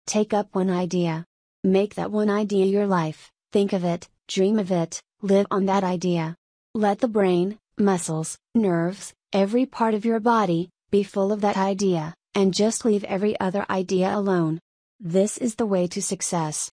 Take up one idea. Make that one idea your life, think of it, dream of it, live on that idea. Let the brain, muscles, nerves, every part of your body, be full of that idea, and just leave every other idea alone. This is the way to success.